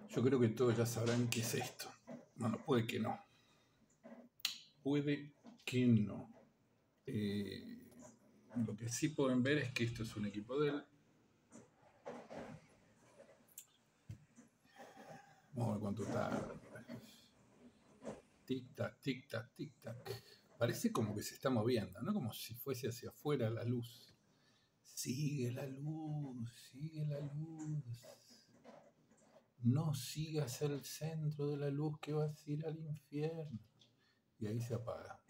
Yo creo que todos ya sabrán qué es esto. Bueno, puede que no. Puede que no. Lo que sí pueden ver es que esto es un equipo de él. Vamos a ver cuánto tarda. Tic-tac, tic-tac, tic-tac. Parece como que se está moviendo, ¿no? Como si fuese hacia afuera la luz. Sigue la luz, sigue la luz. No sigas el centro de la luz que vas a ir al infierno. Y ahí se apaga.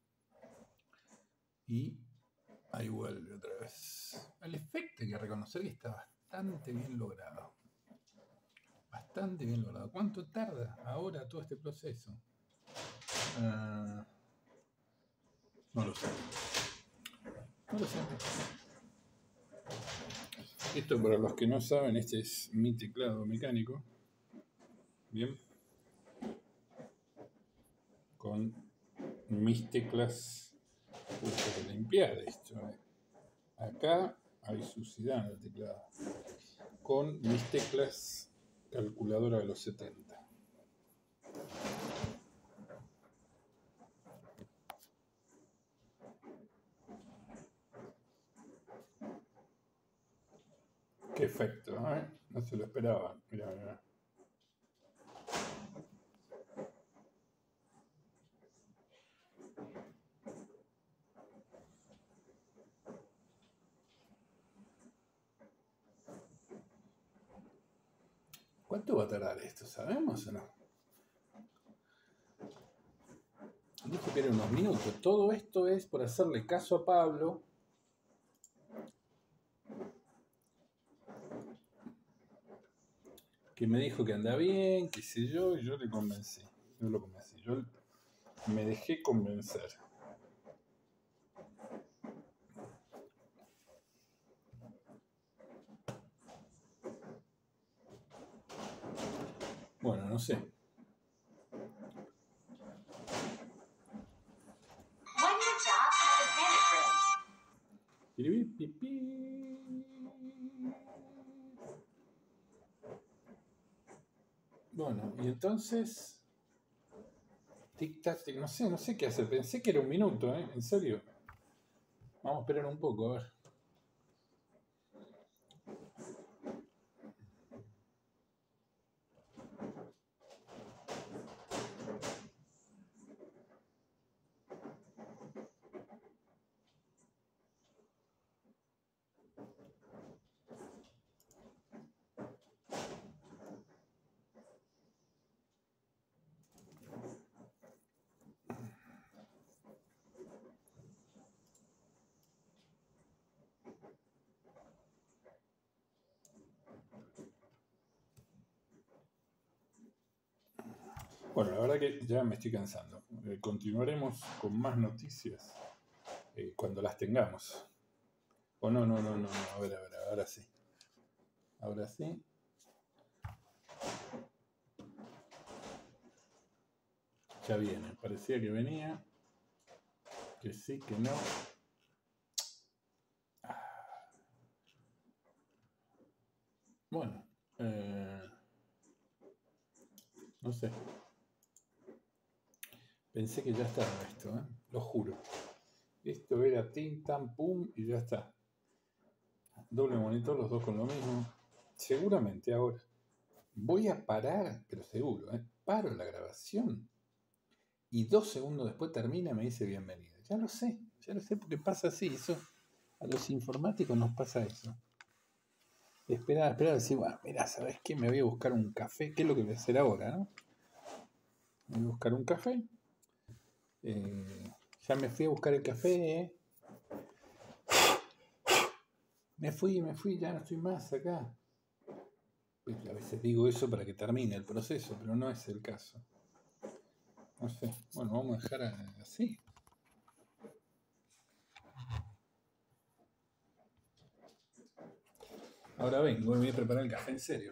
Y ahí vuelve otra vez. El efecto hay que reconocer que está bastante bien logrado. Bastante bien logrado. ¿Cuánto tarda ahora todo este proceso? No lo sé. No lo sé. Esto, para los que no saben, este es mi teclado mecánico. Bien. Con mis teclas. Tengo que limpiar esto. Acá hay suciedad en el teclado. Con mis teclas calculadora de los 70. Qué efecto, ¿eh? No se lo esperaba. Mirá, mirá. ¿Cuánto va a tardar esto? ¿Sabemos o no? Dijo que eran unos minutos. Todo esto es por hacerle caso a Pablo. Que me dijo que anda bien, qué sé yo, y yo le convencí. Yo lo convencí. Yo me dejé convencer. Bueno, no sé. Bueno, y entonces... Tic-tac, no sé qué hacer. Pensé que era un minuto, ¿eh? En serio. Vamos a esperar un poco, a ver. Bueno, la verdad que ya me estoy cansando. Continuaremos con más noticias cuando las tengamos. O no. A ver, ahora sí. Ahora sí. Ya viene. Parecía que venía. Que sí, que no. Bueno. No sé. Pensé que ya estaba esto, ¿eh? Lo juro. Esto era tim, tam, pum y ya está. Doble monitor, los dos con lo mismo. Seguramente ahora. Voy a parar, pero seguro, ¿eh? Paro la grabación. Y 2 segundos después termina y me dice bienvenido. Ya lo sé porque pasa así. Eso, a los informáticos nos pasa eso. Esperar, decir, bueno, mira, ¿sabes qué? Me voy a buscar un café. ¿Qué es lo que voy a hacer ahora, no? Me voy a buscar un café. Ya me fui a buscar el café, ¿eh? Me fui, ya no estoy más acá. A veces digo eso para que termine el proceso, pero no es el caso. No sé. Bueno, vamos a dejar así. Ahora vengo, voy a preparar el café en serio.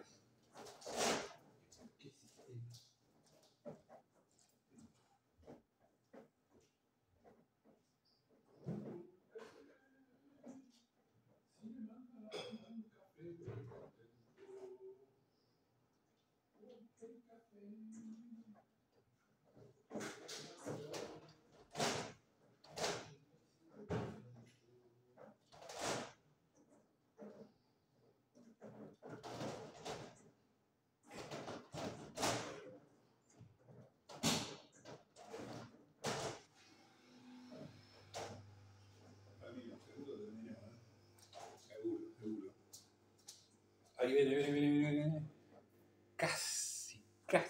Ahí viene. Casi.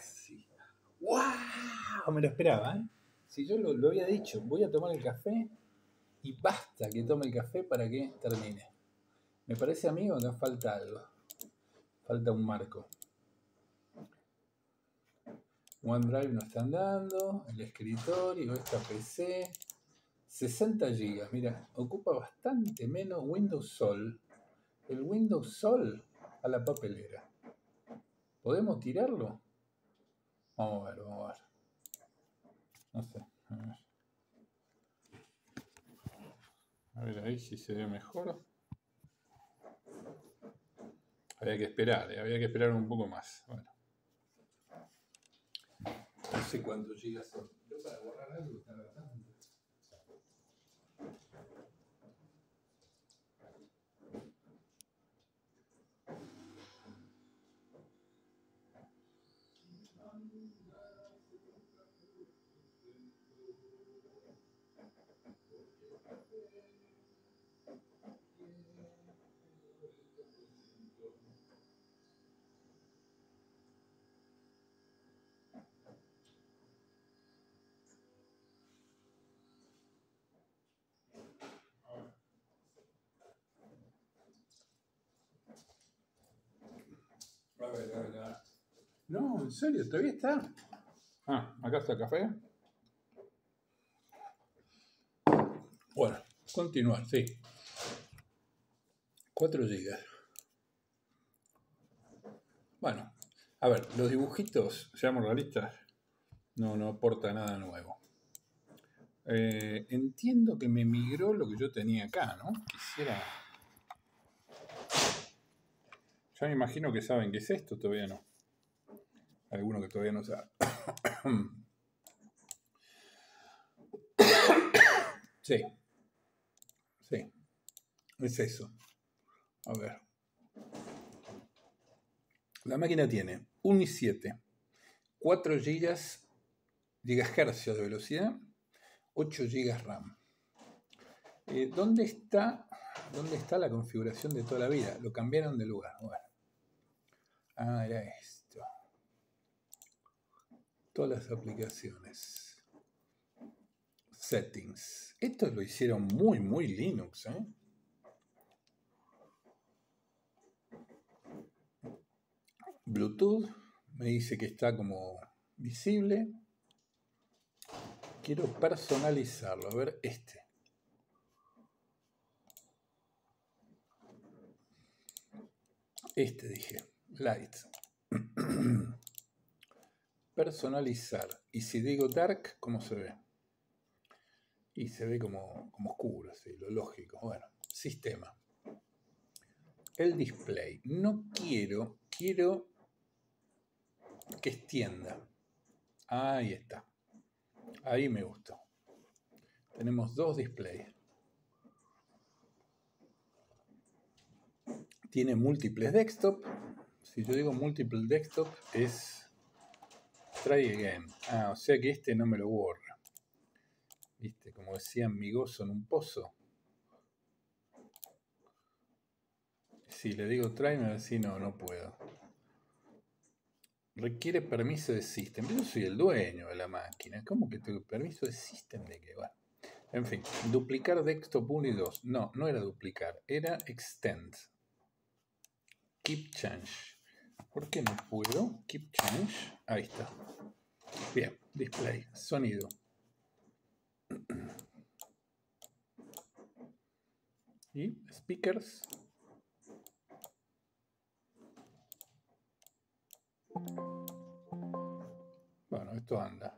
¡Wow! Me lo esperaba, ¿eh? Si yo lo había dicho, voy a tomar el café y basta que tome el café para que termine. Me parece, amigo, que falta algo. Falta un marco. OneDrive no está andando, el escritorio, esta PC. 60 GB, mira, ocupa bastante menos Windows Sol. El Windows Sol a la papelera. ¿Podemos tirarlo? Vamos a ver. No sé, a ver ahí si se ve mejor. Había que esperar un poco más. Bueno. No sé cuántos gigas son. Yo para borrar algo tarda tanto. A ver. No, en serio, todavía está. Acá está el café. Bueno, continuar, sí. 4 GB. Bueno, a ver, los dibujitos, seamos realistas, no aporta nada nuevo. Entiendo que me migró lo que yo tenía acá, ¿no? Quisiera... Ya me imagino que saben qué es esto, todavía no. Alguno que todavía no sabe. Sí. Es eso. A ver. La máquina tiene 1 i7, 4 GHz de velocidad, 8 GB RAM. ¿Dónde está la configuración de toda la vida? Lo cambiaron de lugar. Bueno. Era esto. Todas las aplicaciones. Settings. Esto lo hicieron muy Linux, ¿eh? Bluetooth. Me dice que está como visible. Quiero personalizarlo. A ver, dije. Light. Personalizar. Y si digo dark, ¿cómo se ve? Y se ve como oscuro, sí, lo lógico. Bueno, sistema. El display. No quiero que extienda. Ahí está. Ahí me gustó. Tenemos 2 displays. Tiene múltiples desktop. Si yo digo múltiple desktop es try again. O sea que no me lo borra. ¿Viste? Como decía mi gozo en un pozo. Si le digo try me va a decir no puedo. Requiere permiso de system. Yo soy el dueño de la máquina. ¿Cómo que tengo permiso de system de qué? Bueno. En fin, duplicar desktop 1 y 2. No era duplicar, era extend. Keep change. ¿Por qué no puedo? Keep change. Ahí está. Bien, display, sonido. Y speakers. Bueno, esto anda.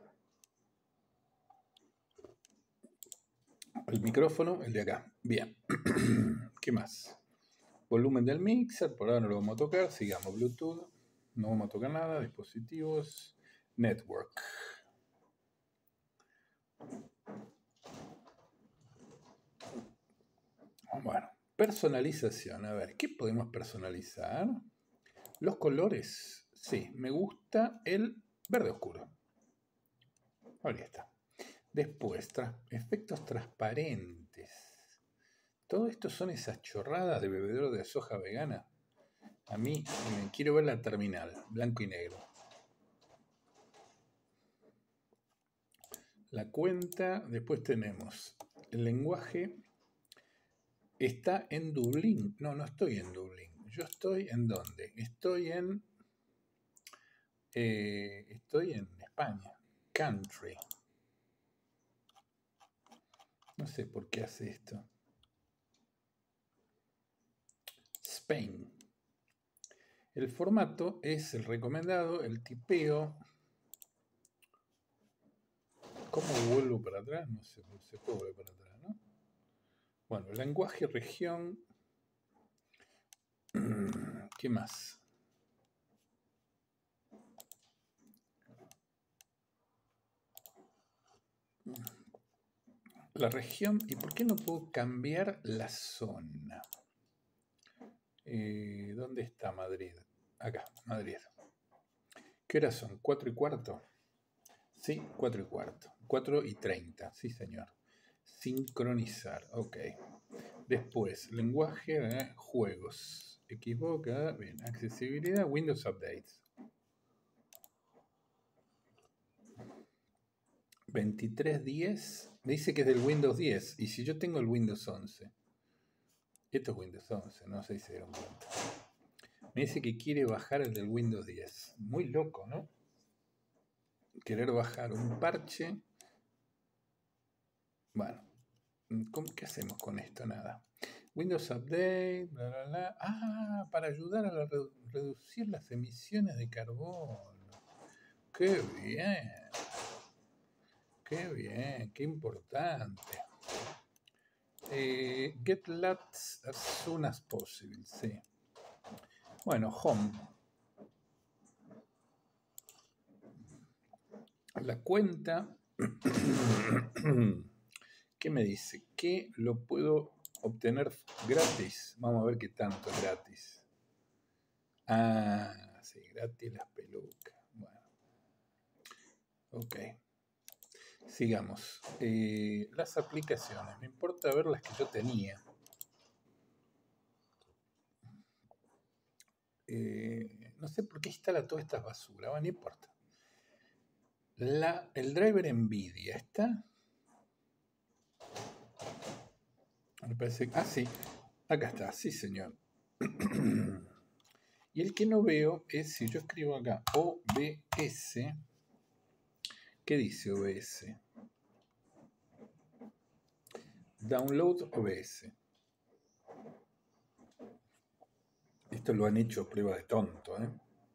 El micrófono, el de acá. Bien. ¿Qué más? Volumen del mixer, por ahora no lo vamos a tocar. Sigamos Bluetooth. No vamos a tocar nada. Dispositivos. Network. Bueno, personalización. A ver, ¿qué podemos personalizar? Los colores. Sí, me gusta el verde oscuro. Ahí está. Después, efectos transparentes. Todo esto son esas chorradas de bebedero de soja vegana. A mí me quiero ver la terminal, blanco y negro. La cuenta, después tenemos el lenguaje. Está en Dublín. No, no estoy en Dublín. Yo estoy en ¿dónde? Estoy en España. Country. No sé por qué hace esto. Spain. El formato es el recomendado, el tipeo. ¿Cómo vuelvo para atrás? No sé, no se puede volver para atrás, ¿no? Bueno, lenguaje, región. ¿Qué más? La región. ¿Y por qué no puedo cambiar la zona? ¿Dónde está Madrid? Acá, Madrid. ¿Qué horas son? ¿4:15? Sí, 4:15. 4:30, sí señor. Sincronizar, ok. Después, lenguaje, juegos. Equivoca, bien. Accesibilidad, Windows Updates. 2310. Me dice que es del Windows 10. Y si yo tengo el Windows 11. Esto es Windows 11, no sé si se dieron cuenta. Me dice que quiere bajar el del Windows 10. Muy loco, ¿no? Querer bajar un parche. Bueno, ¿qué hacemos con esto? Nada. Windows Update, bla, bla, bla. Ah, para ayudar a reducir las emisiones de carbono. ¡Qué bien! ¡Qué bien! ¡Qué importante! Get LUTs as soon as possible, sí. Bueno, Home. La cuenta. ¿Qué me dice? Que lo puedo obtener gratis. Vamos a ver qué tanto es gratis. Ah, sí, gratis las pelucas. Bueno. Ok. Sigamos. Las aplicaciones. Me importa ver las que yo tenía. No sé por qué instala todas estas basuras. Bueno, no importa. El driver NVIDIA está. Me parece que. Ah, sí. Acá está. Sí, señor. Y el que no veo es si yo escribo acá OBS. ¿Qué dice OBS? Download OBS. Esto lo han hecho prueba de tonto, ¿eh?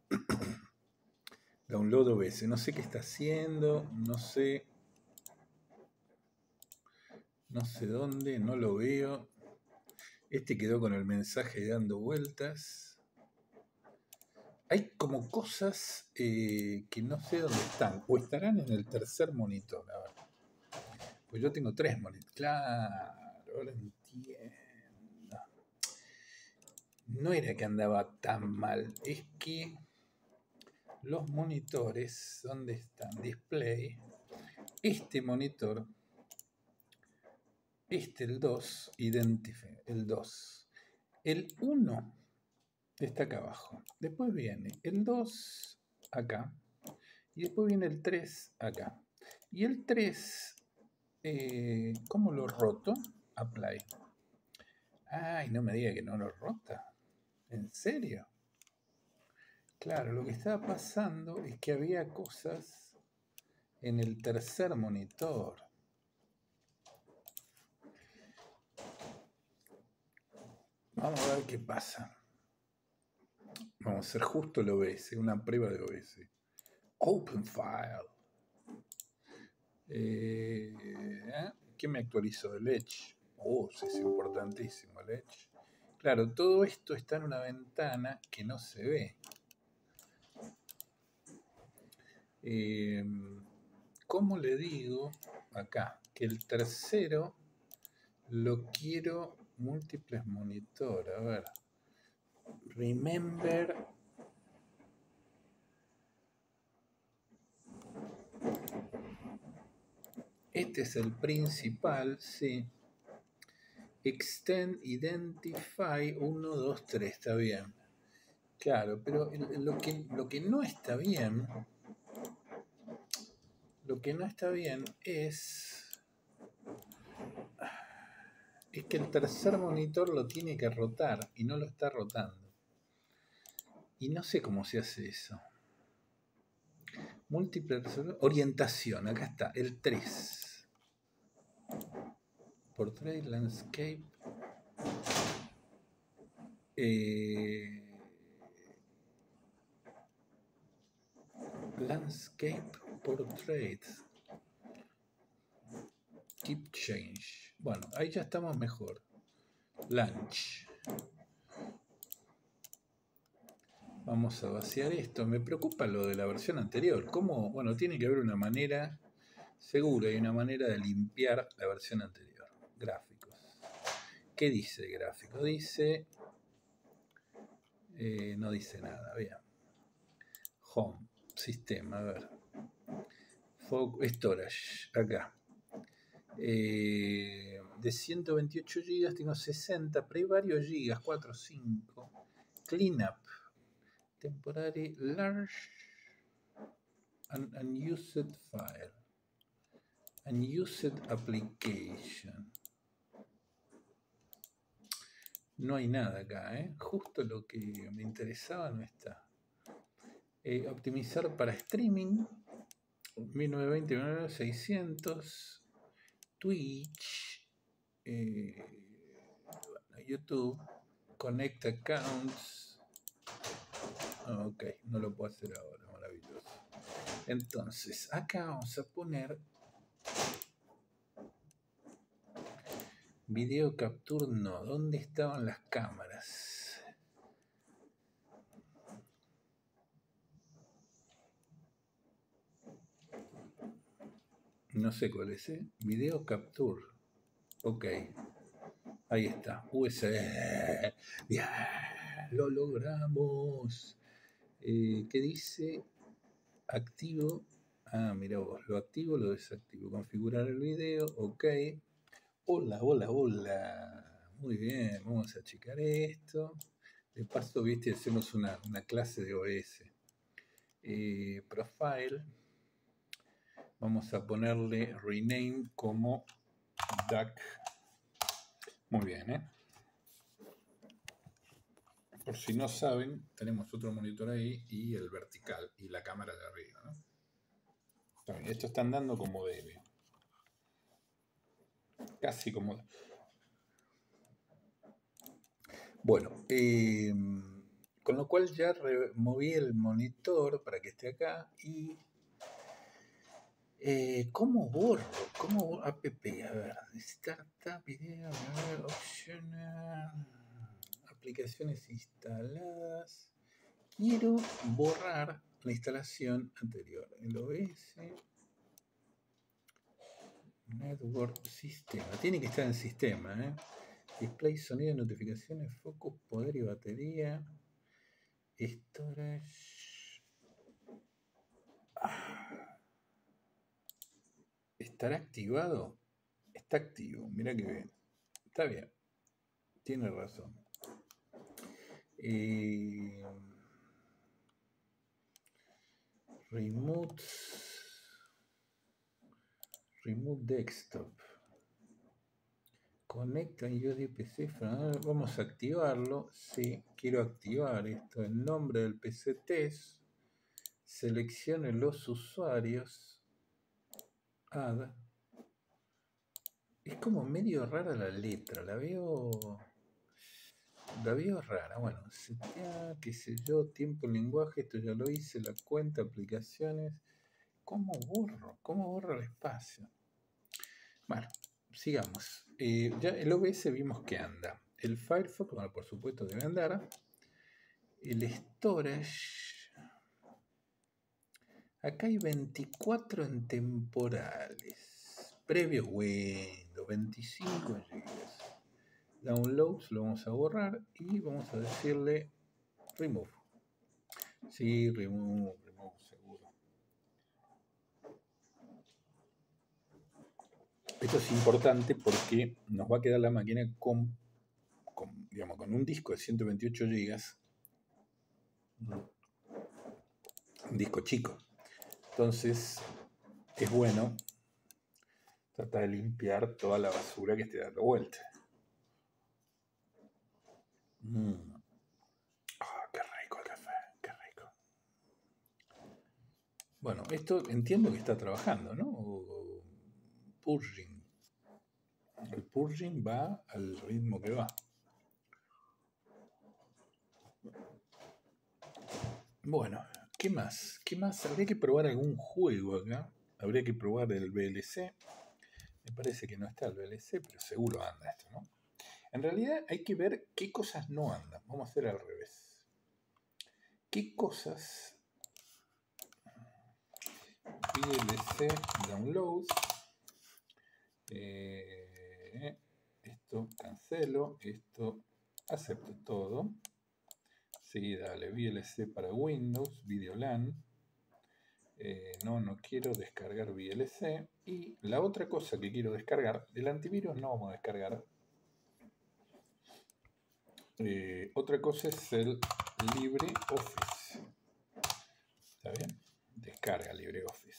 Download OBS. No sé qué está haciendo. No sé dónde. No lo veo. Este quedó con el mensaje dando vueltas. Hay como cosas que no sé dónde están. O estarán en el tercer monitor. A ver. Pues yo tengo 3 monitores. Claro, ahora entiendo. No era que andaba tan mal. Es que los monitores, ¿dónde están? Display. Este monitor, el 2, identify, el 2. El 1 está acá abajo. Después viene el 2 acá. Y después viene el 3 acá. Y el 3, ¿cómo lo roto? Apply. Ay, no me diga que no lo rota. ¿En serio? Claro, lo que estaba pasando es que había cosas en el tercer monitor. Vamos a ver qué pasa. Vamos a hacer justo el OBS, una prueba de OBS. Open File. ¿Qué me actualizó? El Edge. Sí, es importantísimo el Edge. Claro, todo esto está en una ventana que no se ve. ¿Cómo le digo acá? Que el tercero lo quiero múltiples monitor. A ver. Remember. Este es el principal, sí. Extend, Identify, 1, 2, 3, está bien. Claro, pero lo que no está bien, es que el tercer monitor lo tiene que rotar y no lo está rotando. Y no sé cómo se hace eso. Múltiple orientación, acá está, el 3. Portrait, Landscape. Landscape, Portrait. Keep Change. Bueno, ahí ya estamos mejor. Launch. Vamos a vaciar esto. Me preocupa lo de la versión anterior. ¿Cómo? Bueno, tiene que haber una manera, seguro, hay una manera de limpiar la versión anterior. Gráficos. ¿Qué dice gráfico? Dice... no dice nada, bien. Home, sistema, a ver. Storage, acá. De 128 GB tengo 60, pero hay varios gigas, 4, 5. Cleanup. Temporary large unused file. Unused application. No hay nada acá, ¿eh? Justo lo que me interesaba no está. Optimizar para streaming. 1920, 600. Twitch. YouTube. Connect accounts. Ok, no lo puedo hacer ahora, maravilloso. Entonces, acá vamos a poner video capture, no. ¿Dónde estaban las cámaras? No sé cuál es, ¿eh? Video capture. Ok. Ahí está. USB. Bien. Lo logramos. ¿Qué dice? Activo. Ah, mira vos. Lo activo, lo desactivo. Configurar el video. Ok. Hola, hola, hola. Muy bien. Vamos a checar esto. De paso, viste, hacemos una clase de OS. Profile. Vamos a ponerle rename como DAC. Muy bien, ¿eh? Por si no saben, tenemos otro monitor ahí y el vertical y la cámara de arriba, ¿no? Está bien, esto está andando como debe. Casi como... Bueno, con lo cual ya removí el monitor para que esté acá y... ¿Cómo borro? ¿Cómo app? A ver, startup, video, a ver, optional, aplicaciones instaladas. Quiero borrar la instalación anterior. El OS Network Sistema. Tiene que estar en sistema, ¿eh? Display, sonido, notificaciones, focus, poder y batería. Storage. ¿Estará activado? Está activo, mira que bien. Está bien. Tiene razón. Remote desktop. Conecta USB PC. Vamos a activarlo. Sí, quiero activar esto. El nombre del PC test. Seleccione los usuarios. Add. Es como medio rara la letra. La veo rara. Bueno, setear, qué sé yo, tiempo, lenguaje. Esto ya lo hice. La cuenta, aplicaciones. ¿Cómo borro el espacio? Bueno, sigamos. Ya el OBS vimos que anda. El Firefox, bueno, por supuesto debe andar. El storage. Acá hay 24 en temporales. Previo Windows, 25 GB. Downloads lo vamos a borrar y vamos a decirle remove. Sí, remove seguro. Esto es importante porque nos va a quedar la máquina con un disco de 128 GB, un disco chico. Entonces, es bueno tratar de limpiar toda la basura que esté dando vuelta. Qué rico el café, qué rico. Bueno, esto entiendo que está trabajando, ¿no? Purging. El purging va al ritmo que va. Bueno, ¿qué más? ¿Qué más? Habría que probar algún juego acá. Habría que probar el VLC. Me parece que no está el VLC, pero seguro anda esto, ¿no? En realidad hay que ver qué cosas no andan. Vamos a hacer al revés. ¿Qué cosas? VLC downloads. Esto cancelo. Esto acepto todo. Sí, dale. VLC para Windows. Videolan. No quiero descargar VLC. Y la otra cosa que quiero descargar, del antivirus no vamos a descargar. Otra cosa es el LibreOffice. ¿Está bien? Descarga LibreOffice.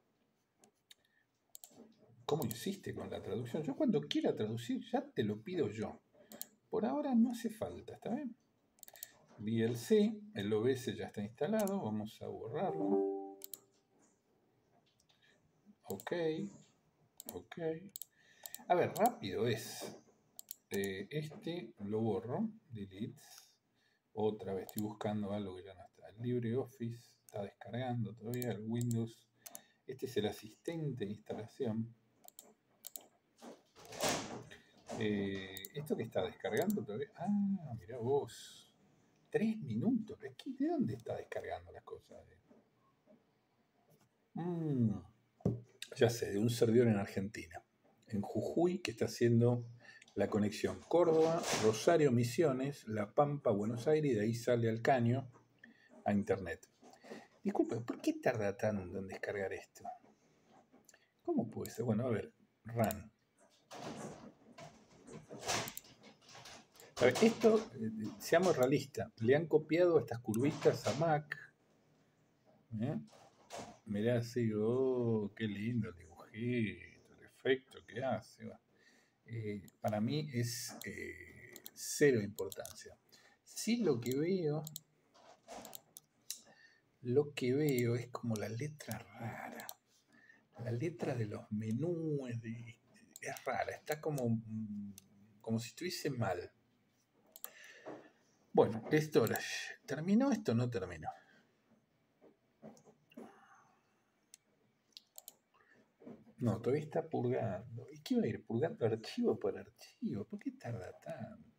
¿Cómo insiste con la traducción? Yo cuando quiera traducir ya te lo pido yo. Por ahora no hace falta, ¿está bien? VLC, el OBS ya está instalado. Vamos a borrarlo. Ok. A ver, rápido es. Este lo borro. Delete. Otra vez estoy buscando algo que ya no está. El LibreOffice está descargando todavía. El Windows. Este es el asistente de instalación. Esto que está descargando todavía. Ah, mirá vos. 3 minutos. ¿De dónde está descargando las cosas? Ya sé, de un servidor en Argentina. En Jujuy, que está haciendo la conexión Córdoba, Rosario, Misiones, La Pampa, Buenos Aires, y de ahí sale al Caño a internet. Disculpe, ¿por qué tarda tanto en descargar esto? ¿Cómo puede ser? Bueno, a ver, run. A ver, esto, seamos realistas, le han copiado estas curvitas a Mac. Mirá así, oh, qué lindo el dibujito, el efecto que hace. Para mí es cero importancia. Sí, lo que veo es como la letra rara. La letra de los menús es rara, está como si estuviese mal. Bueno, storage. ¿Terminó esto o no terminó? No, todavía está purgando. ¿Y qué va a ir purgando archivo por archivo? ¿Por qué tarda tanto?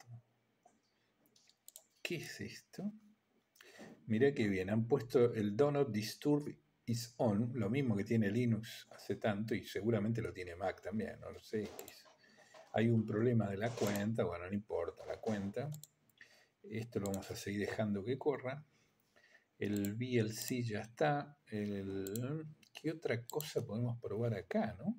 ¿Qué es esto? Mirá qué bien, han puesto el Do Not Disturb is on, lo mismo que tiene Linux hace tanto y seguramente lo tiene Mac también, no lo sé. Hay un problema de la cuenta, bueno, no importa la cuenta. Esto lo vamos a seguir dejando que corra. El VLC ya está. ¿Qué otra cosa podemos probar acá, no?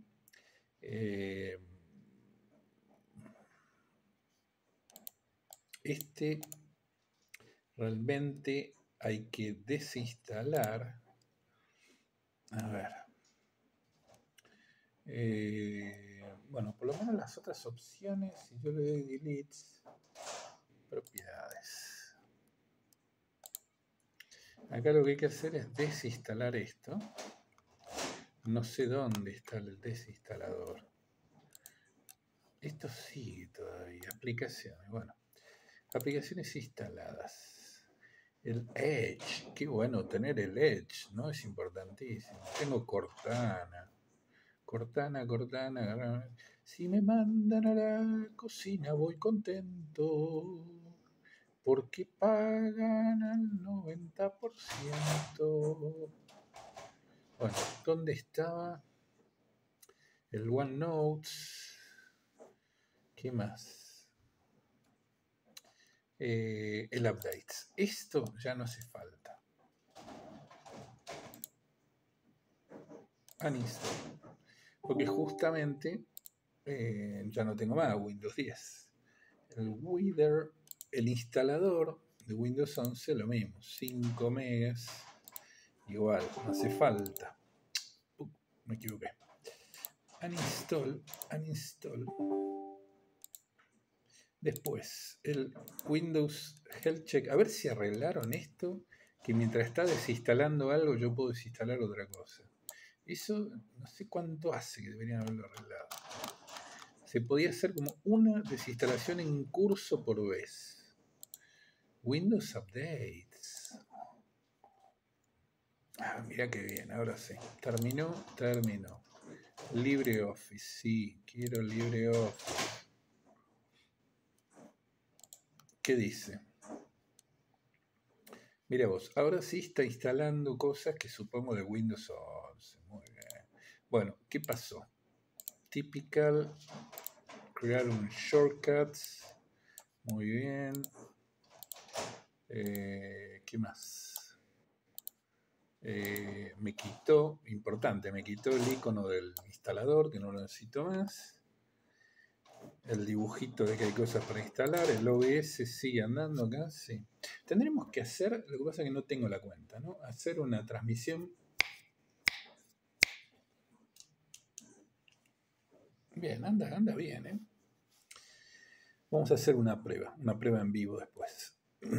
Este realmente hay que desinstalar. A ver. Bueno, por lo menos las otras opciones, si yo le doy delete, propiedades. Acá lo que hay que hacer es desinstalar esto. No sé dónde está el desinstalador. Esto sigue todavía. Aplicaciones. Bueno, aplicaciones instaladas. El Edge. Qué bueno tener el Edge, ¿no? Es importantísimo. Tengo Cortana. Cortana. Si me mandan a la cocina voy contento. Porque pagan al 90%. Bueno, ¿dónde estaba? El OneNote. ¿Qué más? El update. Esto ya no hace falta. Uninstall. Porque justamente ya no tengo más Windows 10. El Wither, el instalador de Windows 11, lo mismo. 5 megas. Igual, no hace falta. Me equivoqué. Uninstall. Después, el Windows Health Check. A ver si arreglaron esto, que mientras está desinstalando algo yo puedo desinstalar otra cosa. Eso no sé cuánto hace que deberían haberlo arreglado. Se podía hacer como una desinstalación en curso por vez. Windows Updates. Ah, mira qué bien, ahora sí. Terminó. LibreOffice, sí, quiero LibreOffice. ¿Qué dice? Mira vos, ahora sí está instalando cosas que supongo de Windows 11. Muy bien. Bueno, ¿qué pasó? Typical. Crear un shortcuts. Muy bien. ¿Qué más? Me quitó el icono del instalador, que no lo necesito más. El dibujito de que hay cosas para instalar. El OBS sigue andando acá, sí. Tendremos que hacer, lo que pasa es que no tengo la cuenta, ¿no? Hacer una transmisión. Bien, anda bien, ¿eh? Vamos a hacer una prueba en vivo después.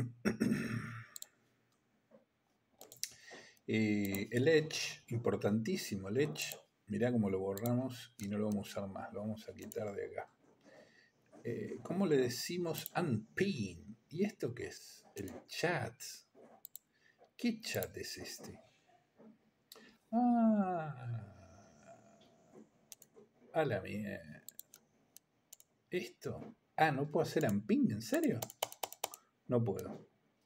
El Edge, importantísimo el Edge. Mirá cómo lo borramos y no lo vamos a usar más, lo vamos a quitar de acá. ¿Cómo le decimos unpin? ¿Y esto qué es? El chat. ¿Qué chat es este? A la mierda. ¿Esto? ¿No puedo hacer unpin? ¿En serio? No puedo.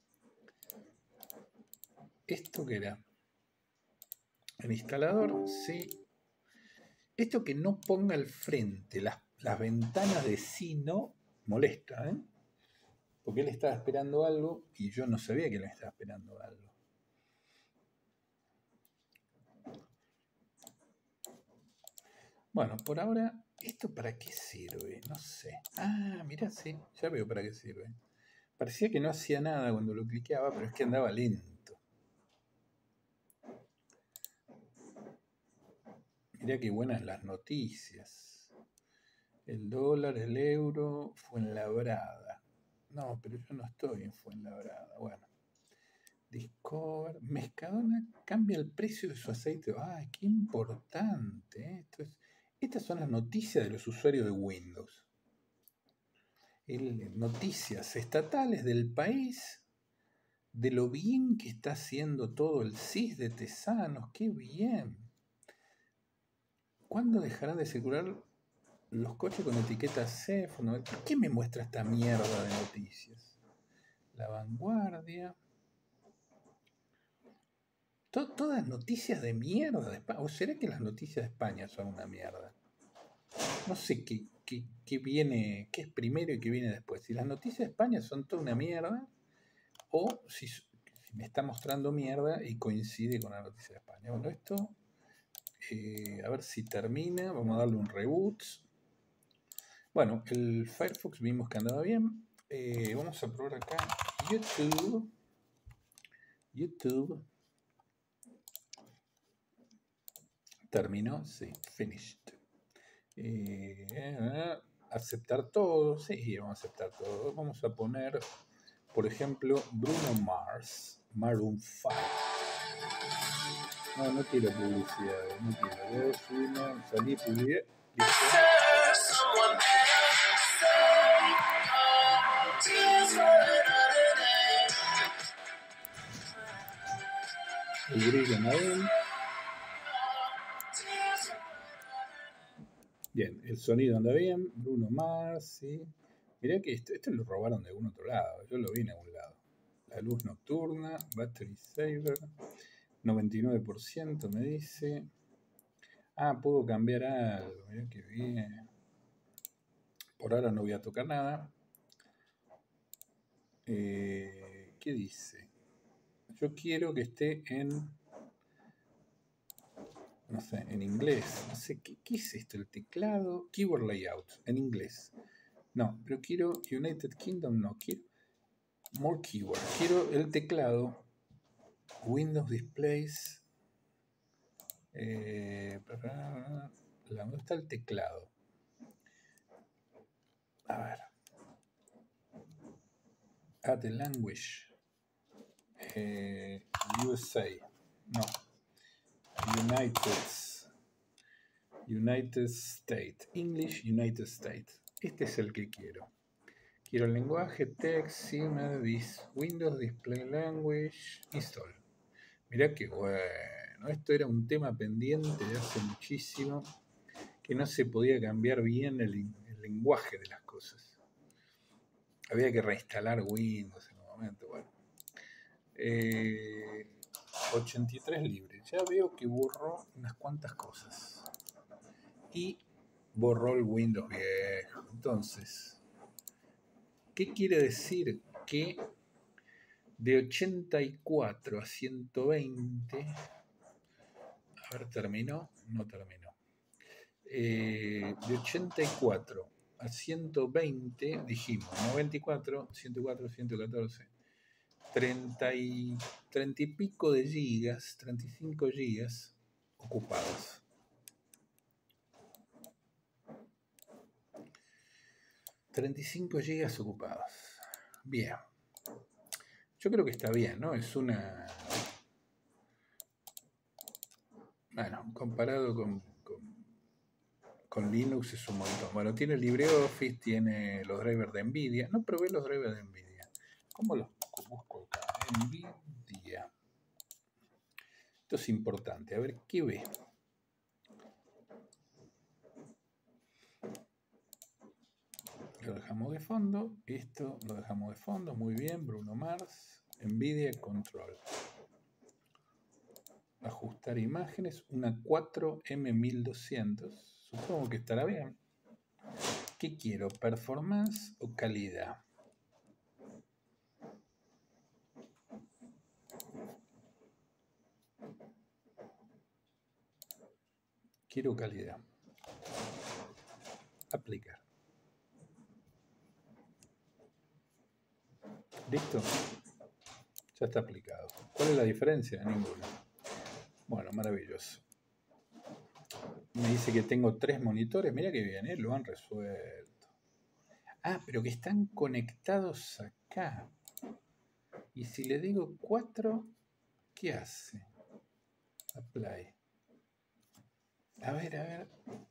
¿Esto qué era? El instalador, sí. Esto que no ponga al frente las ventanas de sí no molesta, ¿eh? Porque él estaba esperando algo y yo no sabía que él estaba esperando algo. Bueno, por ahora, ¿esto para qué sirve? No sé. Mirá, sí, ya veo para qué sirve. Parecía que no hacía nada cuando lo cliqueaba, pero es que andaba lento. Mirá qué buenas las noticias. El dólar, el euro, Fuenlabrada. No, pero yo no estoy en Fuenlabrada. Bueno. Discover. Mercadona cambia el precio de su aceite. ¡Ay, qué importante! Estas son las noticias de los usuarios de Windows. Noticias estatales del país, de lo bien que está haciendo todo el CIS de Tesanos. ¡Qué bien! ¿Cuándo dejarán de circular los coches con etiqueta CEF? ¿Por qué me muestra esta mierda de noticias? La Vanguardia. Todas noticias de mierda de España. ¿O será que las noticias de España son una mierda? No sé qué viene, qué es primero y qué viene después. Si las noticias de España son toda una mierda, o si me está mostrando mierda y coincide con la noticia de España. Bueno, esto, a ver si termina. Vamos a darle un reboot. Bueno, el Firefox vimos que andaba bien. Vamos a probar acá YouTube. Terminó, sí, finished. Aceptar todo, sí, vamos a aceptar todo. Vamos a poner, por ejemplo, Bruno Mars, Maroon 5. No quiero publicidad, no quiero. 2, 1, salí, publicidad. El brillo en él. Bien, el sonido anda bien. Bruno Mars, sí. Mirá que esto lo robaron de algún otro lado. Yo lo vi en algún lado. La luz nocturna, Battery Saver. 99% me dice. Ah, puedo cambiar algo. Mirá qué bien. Por ahora no voy a tocar nada. ¿Qué dice? Yo quiero que esté en... No sé, en inglés. No sé, ¿qué es esto? El teclado. Keyboard layout, en inglés. No, pero quiero United Kingdom, no. Quiero more keyboard. Quiero el teclado. Windows Displays. ¿Dónde está el teclado? A ver. Add the language. USA. No. United States. English United States. Este es el que quiero. Quiero el lenguaje, text, Windows Display Language, install. Mirá qué bueno. Esto era un tema pendiente de hace muchísimo, que no se podía cambiar bien el lenguaje de las cosas. Había que reinstalar Windows en un momento. Bueno. 83 libres. Ya veo que borró unas cuantas cosas. Y borró el Windows viejo. Entonces, ¿qué quiere decir? Que de 84 a 120... A ver, ¿terminó? No terminó. De 84 a 120, dijimos, 94, 104, 114, 30 y pico de gigas, 35 gigas ocupados. $35 gigas ocupados. Bien. Yo creo que está bien, ¿no? Es una... Bueno, comparado con Linux es un montón. Bueno, tiene LibreOffice, tiene los drivers de NVIDIA. No probé los drivers de NVIDIA. ¿Cómo los busco acá? NVIDIA. Esto es importante. A ver, ¿qué ve? Lo dejamos de fondo. Esto lo dejamos de fondo. Muy bien, Bruno Mars. NVIDIA Control. Ajustar imágenes. Una 4M1200. Supongo que estará bien. ¿Qué quiero? ¿Performance o calidad? Quiero calidad. Aplicar. ¿Listo? Ya está aplicado. ¿Cuál es la diferencia? Ninguna. Bueno, maravilloso. Me dice que tengo 3 monitores. Mira que bien, lo han resuelto. Ah, pero que están conectados acá. Y si le digo 4, ¿qué hace? Apply. A ver.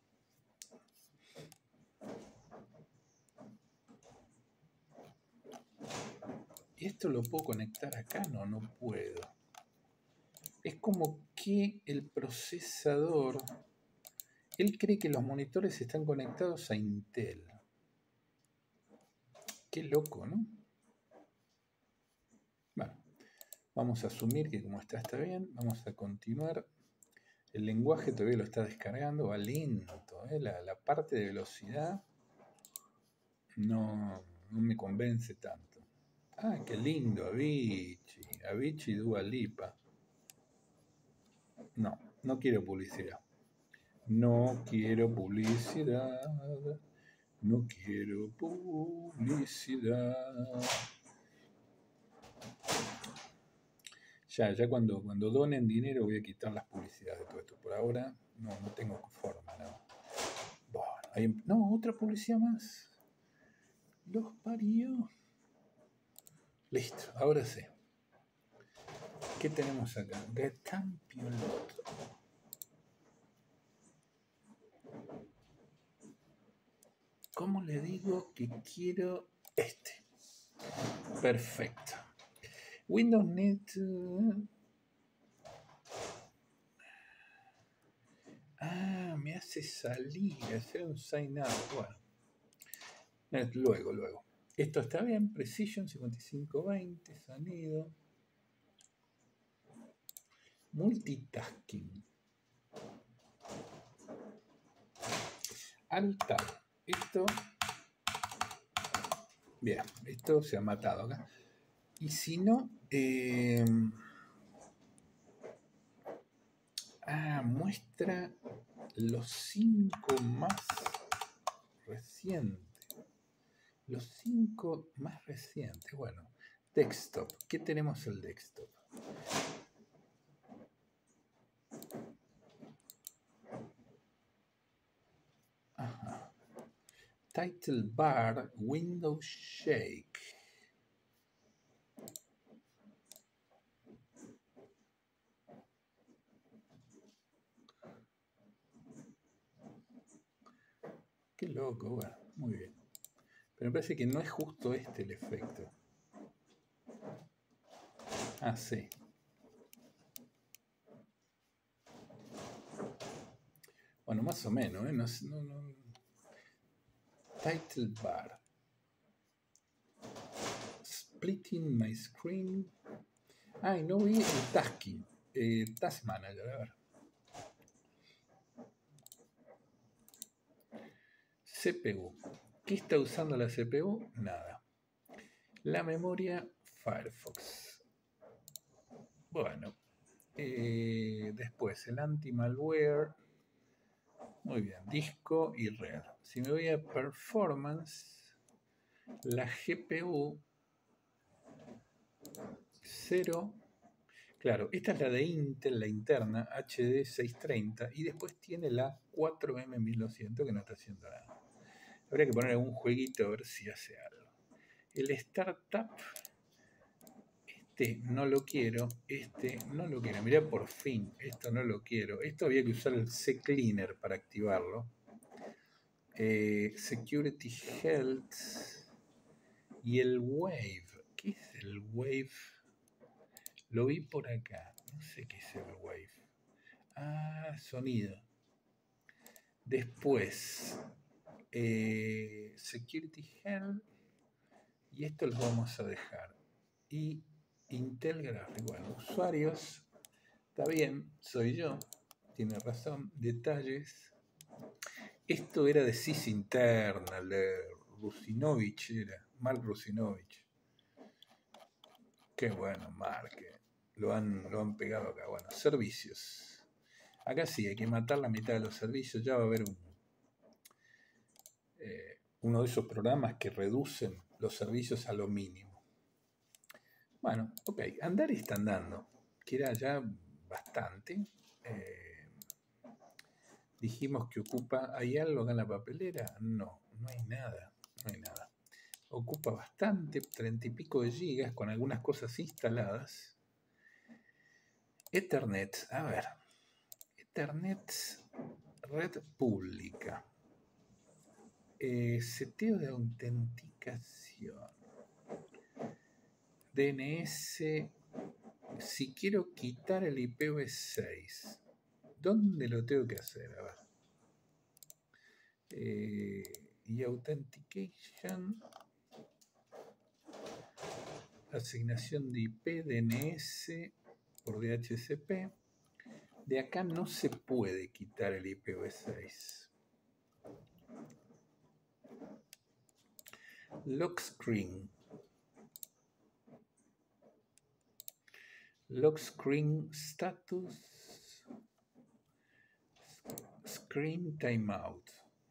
¿Y esto lo puedo conectar acá? No, no puedo. Es como que el procesador... Él cree que los monitores están conectados a Intel. Qué loco, ¿no? Bueno, vamos a asumir que como está bien. Vamos a continuar. El lenguaje todavía lo está descargando. Va lento. La parte de velocidad no me convence tanto. Ah, qué lindo, Avicii. Avicii Dua Lipa. No quiero publicidad. No quiero publicidad. No quiero publicidad. Ya cuando donen dinero voy a quitar las publicidades de todo esto. Por ahora no tengo forma, ¿no? Bueno, no, otra publicidad más. Los parió. Listo, ahora sí. ¿Qué tenemos acá? Get Champion. ¿Cómo le digo que quiero este? Perfecto. Windows Net. Me hace salir, hacer un sign up. Bueno. Luego. Esto está bien. Precision 5520, sonido. Multitasking. Alt-Tab. Esto, bien, esto se ha matado acá. Y si no, muestra los 5 más recientes. Los 5 más recientes. Bueno, desktop. ¿Qué tenemos el desktop? Ajá. Title bar, Windows Shake. Qué loco, bueno, muy bien. Pero me parece que no es justo este el efecto. Ah, sí. Bueno, más o menos, ¿eh? No. Title bar. Splitting my screen. Y no vi el tasking. Task Manager, a ver. CPU. ¿Qué está usando la CPU? Nada. La memoria, Firefox. Bueno. Después el anti-malware. Muy bien. Disco y red. Si me voy a performance, la GPU 0. Claro, esta es la de Intel, la interna, HD 630, y después tiene la 4M1200 que no está haciendo nada. Habría que poner algún jueguito a ver si hace algo. El Startup, este no lo quiero, este no lo quiero. Mirá, por fin, esto no lo quiero. Esto había que usar el CCleaner para activarlo. Security Health y el Wave. ¿Qué es el Wave? Lo vi por acá. No sé qué es el Wave. Sonido. Después, Security Health. Y esto los vamos a dejar. Y Intel Graphics. Bueno, usuarios. Está bien, soy yo. Tiene razón. Detalles. Esto era de Sysinternal, de Rusinovich, era. Mark Rusinovich. Qué bueno, Mark. Lo han pegado acá. Bueno, servicios. Acá sí, hay que matar la mitad de los servicios. Ya va a haber uno de esos programas que reducen los servicios a lo mínimo. Bueno, ok, andar está andando, que era ya bastante. Dijimos que ocupa, ¿hay algo acá en la papelera? No hay nada, Ocupa bastante, 30 y pico de gigas con algunas cosas instaladas. Ethernet, a ver, Ethernet, red pública. Seteo de autenticación. DNS. Si quiero quitar el IPv6, ¿dónde lo tengo que hacer? A ver. Y Authentication. Asignación de IP, DNS por DHCP. De acá no se puede quitar el IPv6. Lock screen. Lock screen status. Screen timeout.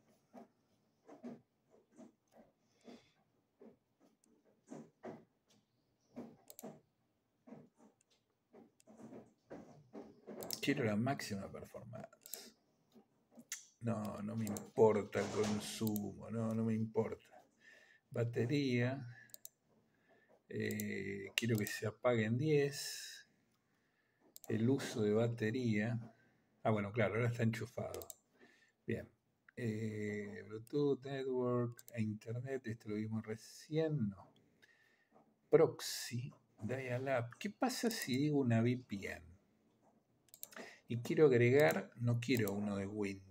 Quiero la máxima performance. No me importa el consumo, no me importa. Batería. Quiero que se apague en 10. El uso de batería. Bueno, claro, ahora está enchufado. Bien. Bluetooth, Network e Internet. Esto lo vimos recién. No. Proxy, Dial-Up. ¿Qué pasa si digo una VPN? Y quiero agregar, no quiero uno de Windows.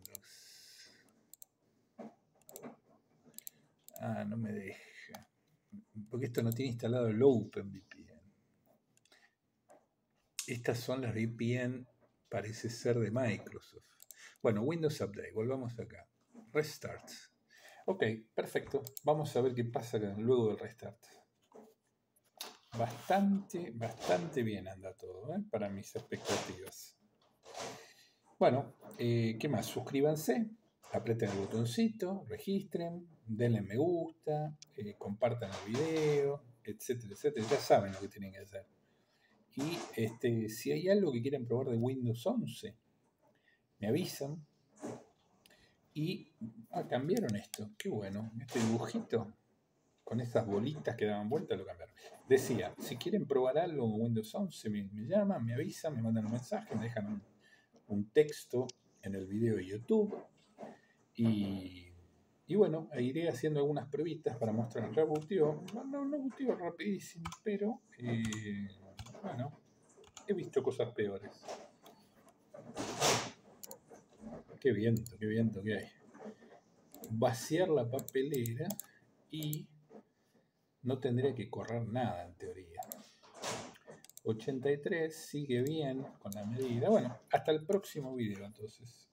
No me deja. Porque esto no tiene instalado el OpenVPN. Estas son las VPN, parece ser de Microsoft. Bueno, Windows Update, volvamos acá. Restart. Ok, perfecto. Vamos a ver qué pasa luego del restart. Bastante bien anda todo, para mis expectativas. Bueno, ¿qué más? Suscríbanse, aprieten el botoncito, registren, denle me gusta, compartan el video, etcétera, etcétera. Ya saben lo que tienen que hacer. Y si hay algo que quieren probar de Windows 11, me avisan. Y cambiaron esto, qué bueno, este dibujito con esas bolitas que daban vuelta lo cambiaron. Decía, si quieren probar algo en Windows 11, me llaman, me avisan, me mandan un mensaje, me dejan un texto en el video de YouTube. Y bueno, iré haciendo algunas pruebitas para mostrar. Ya booteó, no booteó rapidísimo, pero bueno, he visto cosas peores. Qué viento que hay. Vaciar la papelera y no tendría que correr nada en teoría. 83 sigue bien con la medida. Bueno, hasta el próximo video entonces.